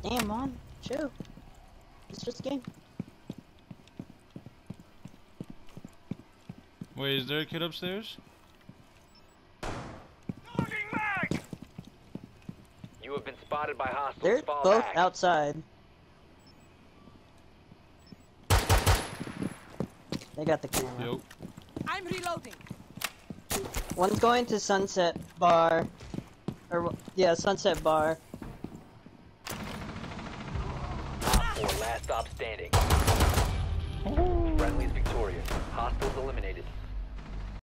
Damn, Mom. Chill. It's just a game. Wait, is there a kid upstairs? You have been spotted by hostiles. They're Fall both back. outside. They got the camera. Yo. I'm reloading. One's going to Sunset Bar. Or, yeah, Sunset Bar. Op 4, last stop standing. Friendly's victorious. Hostiles eliminated.